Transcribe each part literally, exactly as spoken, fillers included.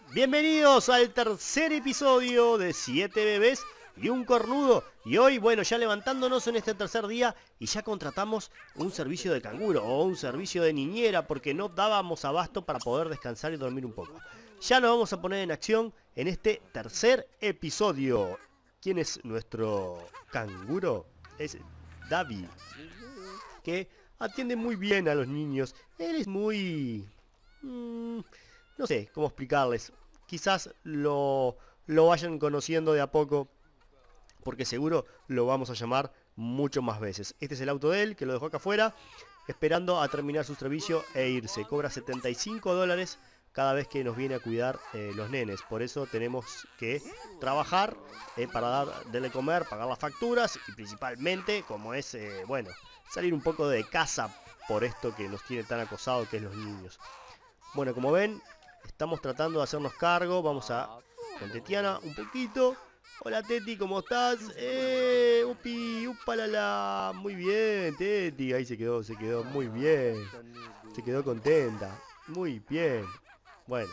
Bienvenidos al tercer episodio de siete bebés y un cornudo. Y hoy, bueno, ya levantándonos en este tercer día y ya contratamos un servicio de canguro o un servicio de niñera porque no dábamos abasto para poder descansar y dormir un poco. Ya nos vamos a poner en acción en este tercer episodio. ¿Quién es nuestro canguro? Es David, que atiende muy bien a los niños. Él es muy... Mmm, no sé cómo explicarles. Quizás lo, lo vayan conociendo de a poco, porque seguro lo vamos a llamar mucho más veces. Este es el auto de él, que lo dejó acá afuera, esperando a terminar su servicio e irse. Cobra setenta y cinco dólares cada vez que nos viene a cuidar eh, los nenes. Por eso tenemos que trabajar eh, para dar, darle comer, pagar las facturas y principalmente, como es, eh, bueno, salir un poco de casa por esto que nos tiene tan acosado, que es los niños. Bueno, como ven, estamos tratando de hacernos cargo. Vamos a con Tetiana un poquito. Hola Teti, ¿cómo estás? ¡Eh! ¡Upi! ¡Upalala! Muy bien, Teti. Ahí se quedó, se quedó muy bien. Se quedó contenta. Muy bien. Bueno.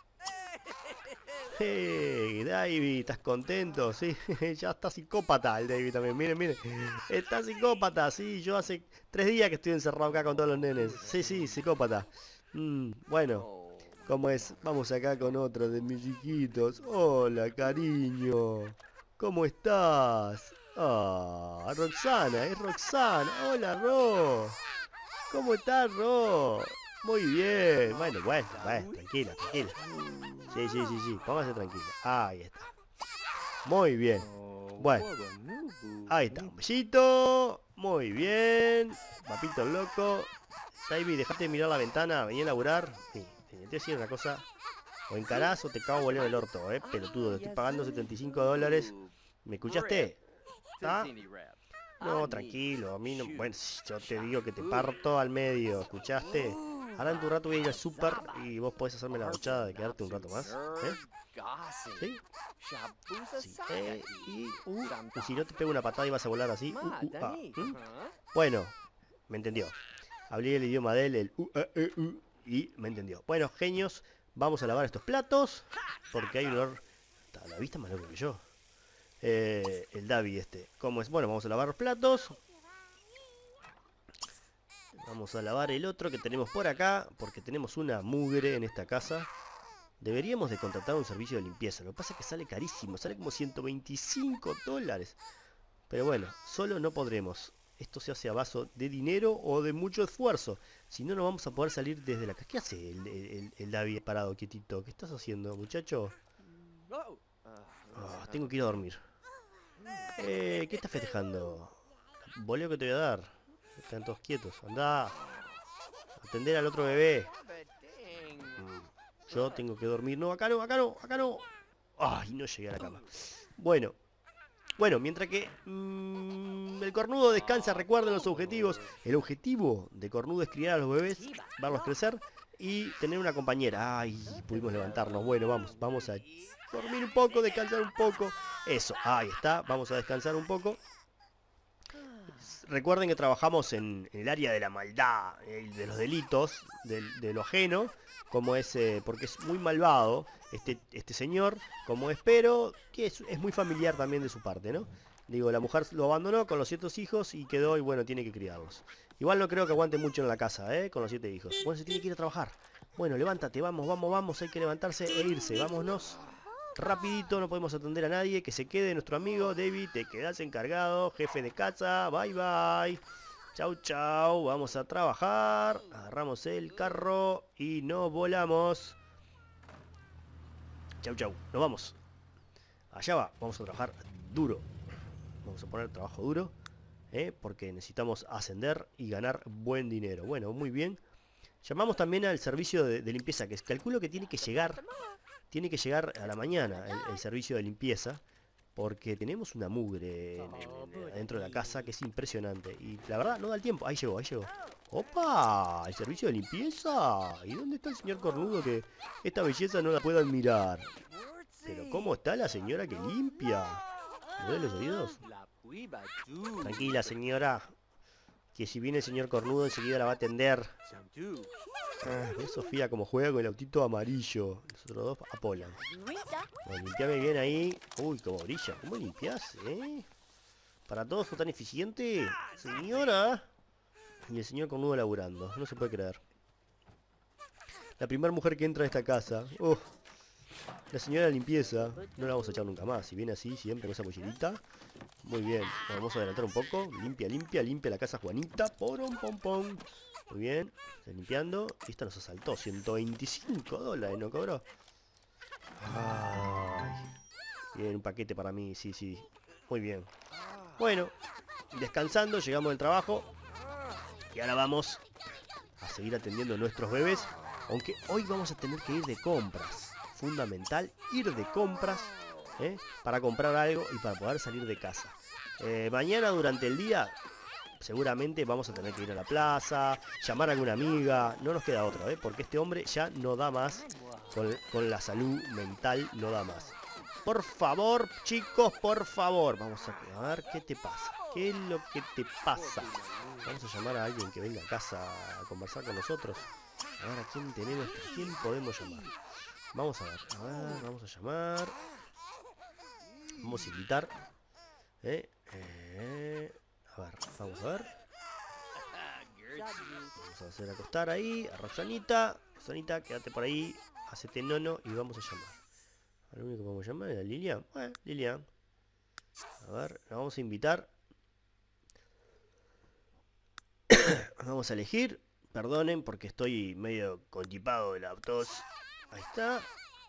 ¡Hey! David, ¿estás contento? Sí, ya está psicópata el David también. Miren, miren. Está psicópata, sí. Yo hace tres días que estoy encerrado acá con todos los nenes. Sí, sí, psicópata. Mm, bueno, ¿cómo es? Vamos acá con otro de mis chiquitos. Hola, cariño. ¿Cómo estás? Ah, Roxana, es Roxana. Hola, Ro. ¿Cómo estás, Ro? Muy bien. Bueno, bueno, bueno, tranquila, tranquila. Sí, sí, sí, sí, póngase tranquila. Ahí está. Muy bien. Bueno, ahí está. Un besito. Muy bien. Papito loco. David, dejate de mirar la ventana, vení a laburar. Sí, te voy a decir una cosa. O encarás o te cago volviendo el orto, eh, pelotudo. Te estoy pagando setenta y cinco dólares. ¿Me escuchaste? ¿Ah? No, tranquilo, a mí no... Bueno, yo te digo que te parto al medio, ¿escuchaste? Ahora en tu rato voy a ir al súper y vos podés hacerme la bochada de quedarte un rato más, ¿eh? ¿Sí? Sí, eh, y, uh, y si no te pego una patada y vas a volar así, uh, uh, ah, ¿mm? Bueno, me entendió. Hablé el idioma de él, el u, e, e, u, y me entendió. Bueno, genios, vamos a lavar estos platos, porque hay un olor... La vista más loco que yo. Eh, el David este. ¿Cómo es? Bueno, vamos a lavar los platos. Vamos a lavar el otro que tenemos por acá, porque tenemos una mugre en esta casa. Deberíamos de contratar un servicio de limpieza. Lo que pasa es que sale carísimo, sale como ciento veinticinco dólares. Pero bueno, solo no podremos. Esto se hace a base de dinero o de mucho esfuerzo. Si no, no vamos a poder salir desde la casa. ¿Qué hace el, el, el David parado quietito? ¿Qué estás haciendo, muchacho? Oh, tengo que ir a dormir. Eh, ¿qué estás festejando? Boleo que te voy a dar. Están todos quietos. Andá. Atender al otro bebé. Mm, yo tengo que dormir. No, acá no, acá no, acá no. Ay, no llegué a la cama. Bueno. Bueno, mientras que mmm, el cornudo descansa, recuerden los objetivos. El objetivo de cornudo es criar a los bebés, verlos crecer y tener una compañera. Ay, pudimos levantarnos. Bueno, vamos, vamos a dormir un poco, descansar un poco. Eso, ahí está, vamos a descansar un poco. Recuerden que trabajamos en, en el área de la maldad, el, de los delitos, de, de lo ajeno, como es, eh, porque es muy malvado este, este señor, como espero, que es, es muy familiar también de su parte, ¿no? Digo, la mujer lo abandonó con los siete hijos y quedó, y bueno, tiene que criarlos. Igual no creo que aguante mucho en la casa, ¿eh? Con los siete hijos. Bueno, se tiene que ir a trabajar. Bueno, levántate, vamos, vamos, vamos, hay que levantarse e irse, vámonos. Rapidito, no podemos atender a nadie. Que se quede nuestro amigo David. Te quedas encargado, jefe de casa. Bye bye. Chau chau. Vamos a trabajar. Agarramos el carro y nos volamos. Chau chau. Nos vamos. Allá va. Vamos a trabajar duro. Vamos a poner trabajo duro. ¿eh? Porque necesitamos ascender y ganar buen dinero. Bueno, muy bien. Llamamos también al servicio de, de limpieza. Que calculo que tiene que llegar... Tiene que llegar a la mañana el, el servicio de limpieza, porque tenemos una mugre en, en, en, dentro de la casa que es impresionante. Y la verdad no da el tiempo. Ahí llegó, ahí llegó. ¡Opa! ¿El servicio de limpieza? ¿Y dónde está el señor cornudo que esta belleza no la pueda admirar? Pero ¿cómo está la señora que limpia? ¿Me duele los oídos? Tranquila, señora. que si viene el señor cornudo enseguida la va a atender. Ah, ¿ves, Sofía, como juega con el autito amarillo? Nosotros dos a Polan. Bueno, limpiame bien ahí. Uy, cómo brilla. ¿Cómo limpias, eh? Para todos fue tan eficiente. Señora. Y el señor cornudo laburando. No se puede creer. La primera mujer que entra a esta casa. Oh, la señora de limpieza. No la vamos a echar nunca más. Si viene así, siempre con esa mochilita. Muy bien. Vamos a adelantar un poco. Limpia, limpia, limpia la casa Juanita. Porom, pom, pom. Muy bien. Está limpiando. Y esta nos asaltó. ciento veinticinco dólares no cobró. Ay. Bien, un paquete para mí. Sí, sí. Muy bien. Bueno. Descansando. Llegamos del trabajo. Y ahora vamos a seguir atendiendo a nuestros bebés. Aunque hoy vamos a tener que ir de compras. Fundamental ir de compras. ¿eh? Para comprar algo y para poder salir de casa. Eh, mañana durante el día seguramente vamos a tener que ir a la plaza, llamar a alguna amiga, no nos queda otra, ¿eh? Porque este hombre ya no da más, con, con la salud mental no da más. Por favor, chicos, por favor, vamos a, a ver qué te pasa, qué es lo que te pasa. Vamos a llamar a alguien que venga a casa a conversar con nosotros. A ver a quién tenemos, a quién podemos llamar. Vamos a ver, a ver, vamos a llamar. Vamos a invitar. Eh, eh, a ver, vamos a ver. Vamos a hacer acostar ahí a Rosanita. Rosanita, quédate por ahí. Hacete nono y vamos a llamar. Lo único que podemos llamar es a Lilian. Bueno, Lilian. A ver, la vamos a invitar. Vamos a elegir. Perdonen porque estoy medio constipado de la tos. Ahí está.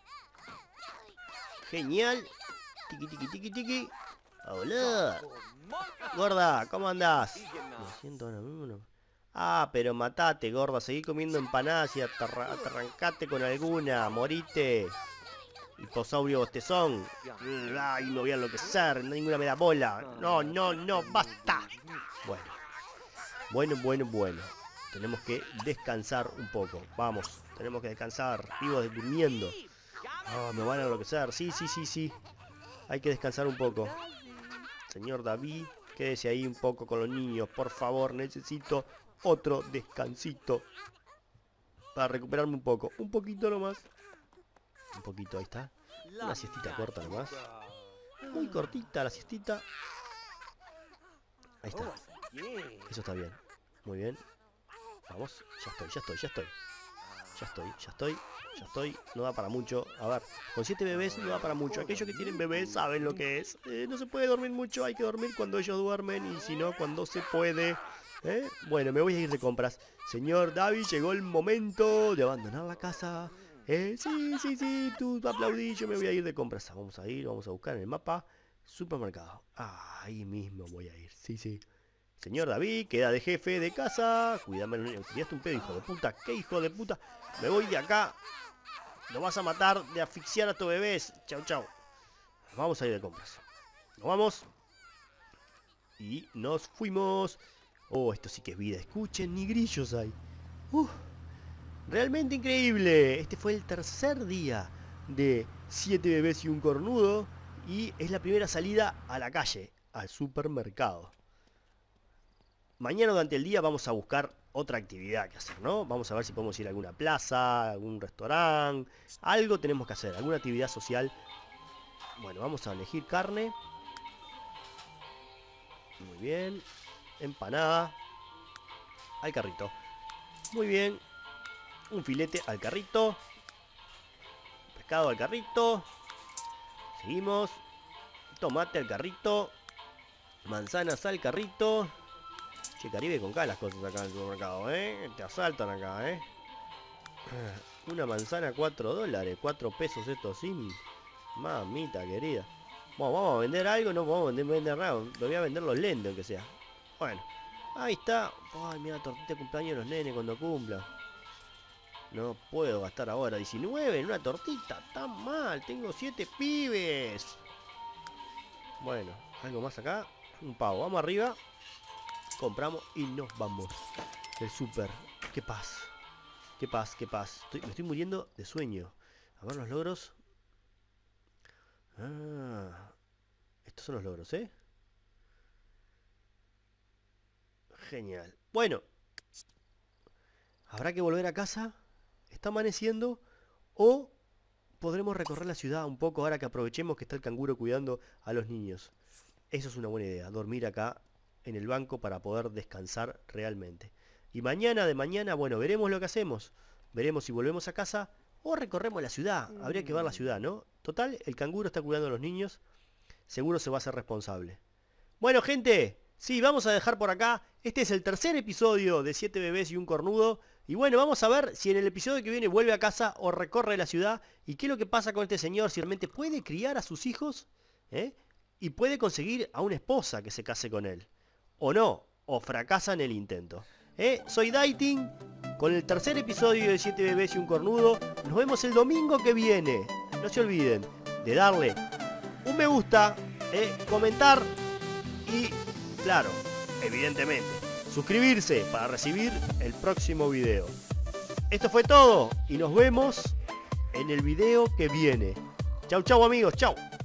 Genial. Tiki, tiki, tiki, tiki. Hola. Gorda, ¿cómo andás? Me siento ahora mismo. No. Ah, pero matate, gorda. Seguí comiendo empanadas y atarra atarrancate con alguna. Morite. Hiposaurio bostezón. Ay, me voy a enloquecer. Ninguna me da bola. No, no, no. Basta. Bueno. Bueno, bueno, bueno. Tenemos que descansar un poco. Vamos. Tenemos que descansar. Vivo durmiendo. Oh, me van a enloquecer. Sí, sí, sí, sí. Hay que descansar un poco. Señor David, quédese ahí un poco con los niños. Por favor, necesito otro descansito. Para recuperarme un poco. Un poquito nomás. Un poquito, ahí está. Una siestita corta nomás. Muy cortita la siestita. Ahí está. Eso está bien. Muy bien. Vamos. Ya estoy, ya estoy, ya estoy. Ya estoy, ya estoy. Ya estoy, no da para mucho. A ver, con siete bebés no da para mucho. Aquellos que tienen bebés saben lo que es. Eh, no se puede dormir mucho, hay que dormir cuando ellos duermen. Y si no, cuando se puede. ¿Eh? Bueno, me voy a ir de compras. Señor David, llegó el momento de abandonar la casa. ¿Eh? Sí, sí, sí, tú aplaudí, yo me voy a ir de compras. Vamos a ir, vamos a buscar en el mapa. Supermercado. Ah, ahí mismo voy a ir, sí, sí. Señor David, queda de jefe de casa. Cuídame, tiraste un pedo, hijo de puta. ¿Qué hijo de puta? Me voy de acá. Lo vas a matar de asfixiar a tu bebés. Chau, chau. Vamos a ir de compras. Nos vamos. Y nos fuimos. Oh, esto sí que es vida. Escuchen, ni grillos hay. Uf, realmente increíble. Este fue el tercer día de siete bebés y un cornudo. Y es la primera salida a la calle, al supermercado. Mañana durante el día vamos a buscar otra actividad que hacer, ¿no? Vamos a ver si podemos ir a alguna plaza, a algún restaurante. Algo tenemos que hacer, alguna actividad social. Bueno, vamos a elegir carne. Muy bien. Empanada. Al carrito. Muy bien. Un filete al carrito. Pescado al carrito. Seguimos. Tomate al carrito. Manzanas al carrito. Che, Caribe con cada las cosas acá en el supermercado, ¿eh? Te asaltan acá, ¿eh? Una manzana, cuatro dólares. cuatro pesos esto sin. Mamita querida. Bueno, vamos a vender algo, no vamos a vender, vender nada. Me voy a vender los lentes, aunque sea. Bueno, ahí está. Ay, mira, tortita de cumpleaños de los nenes cuando cumplan. No puedo gastar ahora diecinueve en una tortita. Tan mal, tengo siete pibes. Bueno, algo más acá. Un pavo, vamos arriba. Compramos y nos vamos del súper. Qué paz. Qué paz, qué paz. Estoy, me estoy muriendo de sueño. A ver los logros. Ah, estos son los logros, ¿eh? Genial. Bueno, habrá que volver a casa. Está amaneciendo. O podremos recorrer la ciudad un poco ahora que aprovechemos que está el canguro cuidando a los niños. Eso es una buena idea, dormir acá en el banco para poder descansar realmente. Y mañana de mañana, bueno, veremos lo que hacemos. Veremos si volvemos a casa o recorremos la ciudad. Habría que ver la ciudad, ¿no? Total, el canguro está cuidando a los niños. Seguro se va a hacer responsable. Bueno, gente, sí, vamos a dejar por acá. Este es el tercer episodio de Siete Bebés y un Cornudo. Y bueno, vamos a ver si en el episodio que viene vuelve a casa o recorre la ciudad. Y qué es lo que pasa con este señor, si realmente puede criar a sus hijos, ¿eh? Y puede conseguir a una esposa que se case con él. O no, o fracasa en el intento. ¿Eh? Soy Daiting, con el tercer episodio de Siete Bebés y un Cornudo. Nos vemos el domingo que viene. No se olviden de darle un me gusta, ¿eh? Comentar y, claro, evidentemente, suscribirse para recibir el próximo video. Esto fue todo y nos vemos en el video que viene. Chau, chau amigos, chau.